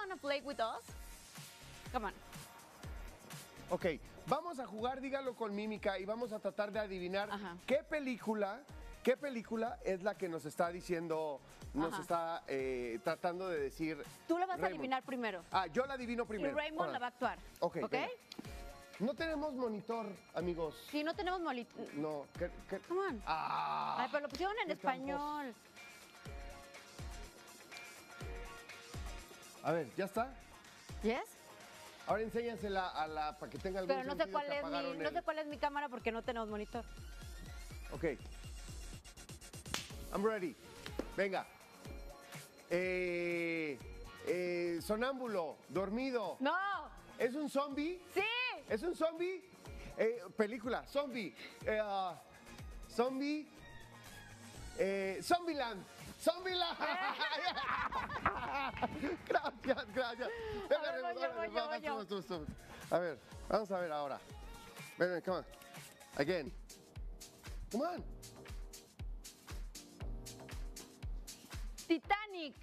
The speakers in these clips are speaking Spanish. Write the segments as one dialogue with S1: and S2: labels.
S1: wanna play with us? Come on.
S2: Ok, vamos a jugar, dígalo con mímica y vamos a tratar de adivinar qué película es la que nos está diciendo, nos está tratando de decir.
S1: Tú la vas a
S2: Raymond.
S1: adivinar primero.
S2: Ah, yo la adivino primero.
S1: Y Raymond la va a actuar.
S2: Ok.
S1: ¿Ok?
S2: Venga. No tenemos monitor, amigos.
S1: Si no tenemos monitor.
S2: No,
S1: Come on.
S2: Ah,
S1: Ay, pero lo pusieron en
S2: qué
S1: español.
S2: A ver, ¿ya está?
S1: ¿Yes?
S2: Ahora enséñasela a la para que tenga algún
S1: Pero no sé
S2: sentido
S1: cuál
S2: que
S1: es
S2: apagaron
S1: no sé cuál es mi cámara porque no tenemos monitor.
S2: Ok. I'm ready. Venga. Sonámbulo, dormido.
S1: ¡No!
S2: ¿Es un zombie?
S1: ¡Sí!
S2: ¿Es un zombie? Película, zombie. Zombie. Zombieland. Zombieland. Gracias, gracias.
S1: A ver, voy yo.
S2: Tú. A ver, vamos a ver ahora. Ven, come on. Again. Come on.
S1: Titanic.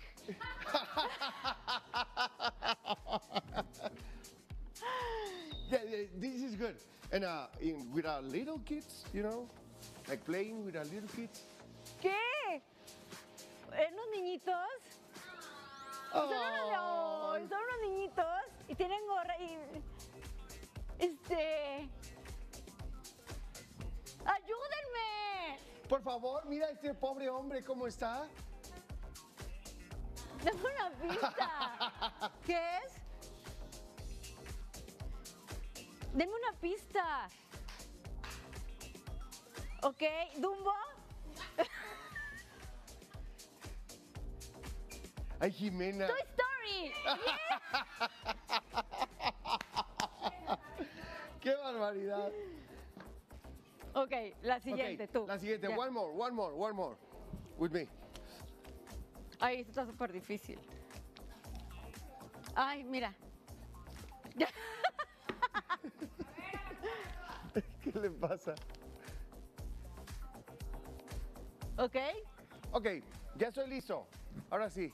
S2: Yeah, this is good. And with our little kids, you know, like playing with our little kids.
S1: ¿Qué? ¿Unos niñitos? Son unos niñitos y tienen gorra y... ¡Ayúdenme!
S2: Por favor, mira este pobre hombre cómo está.
S1: Dame una pista. ¿Qué es? Denme una pista. Ok, ¿Dumbo?
S2: Ay, Jimena.
S1: Toy Story.
S2: ¡Qué barbaridad!
S1: Ok, la siguiente,
S2: Okay,
S1: tú.
S2: La siguiente,
S1: Ya.
S2: one more. With me.
S1: Ay, esto está súper difícil. Ay, mira.
S2: ¿Qué le pasa?
S1: Ok.
S2: Ok, ya estoy listo. Ahora sí.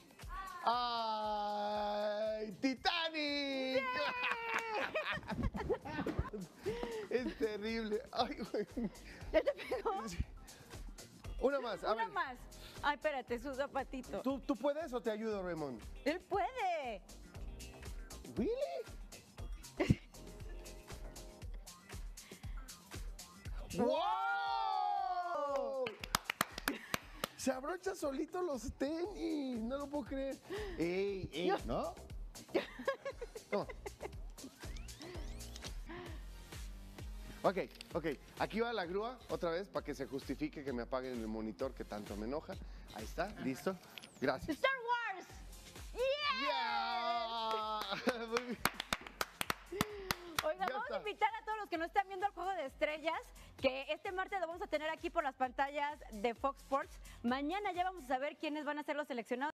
S2: ¡Ay! ¡Titanic! Es terrible. Ay, güey.
S1: ¿Ya te pegó?
S2: Una más, a
S1: Una
S2: ver.
S1: más. Ay, espérate, su zapatito.
S2: ¿Tú puedes o te ayudo, Raymond?
S1: Él puede.
S2: ¿Really? ¡Wow! Se abrocha solito los tenis. No lo puedo creer. ¡Ey! ¿No? Toma. Ok. Aquí va la grúa otra vez para que se justifique que me apaguen el monitor que tanto me enoja. Ahí está, listo. Gracias.
S1: ¡Star Wars! ¡Yeah!
S2: ¡Yeah! Muy bien.
S1: Oiga,
S2: Ya
S1: vamos
S2: está.
S1: a invitar a todos los que no están viendo el Juego de Estrellas, que este martes lo vamos a tener aquí por las pantallas de Fox Sports. Mañana ya vamos a saber quiénes van a ser los seleccionados.